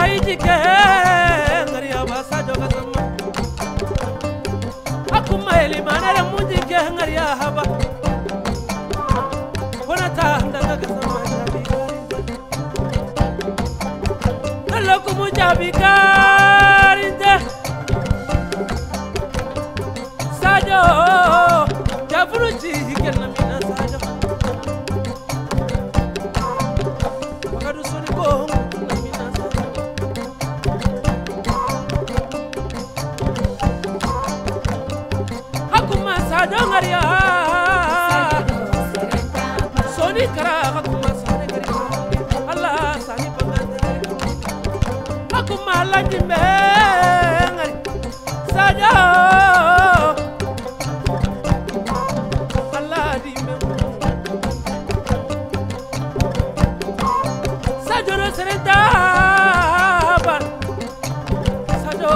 jike ngariya basa joga sama akuma eli manere mujike ngariya haba kona ta ndanga sama jabi naloku mujabi karinde sajo jafuru jike na mina sajo wakadu soni ko Dongaria Soni kara akuma sane kari Allah sani pangande akuma lajimbe ngari saja Allah dimbe sajo no serenta ban sajo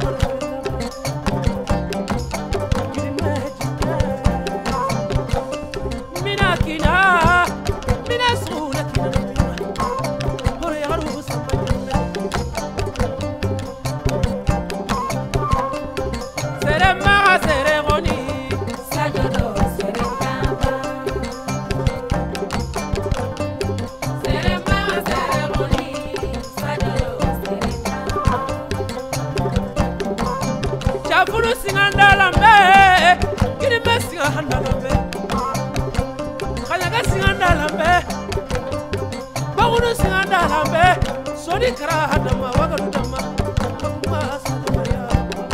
Furu singandalambe kiri mesinga handalambe khayaga singandalambe bagunu singandalambe soni kara hadama wagadu dama kuma sadamaya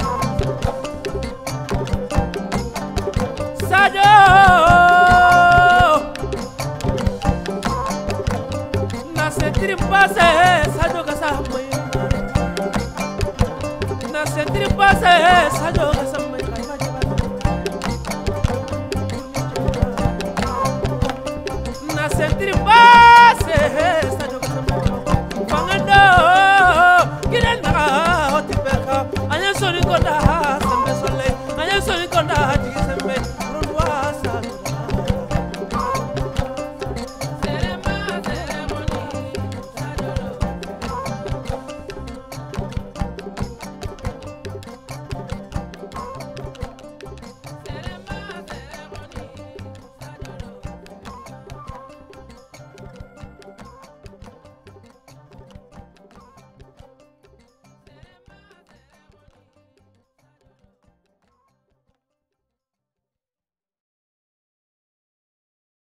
sajo na sentiri pase sajo kasa moyo na sentiri pase sajo kasa moyo na sentiri pase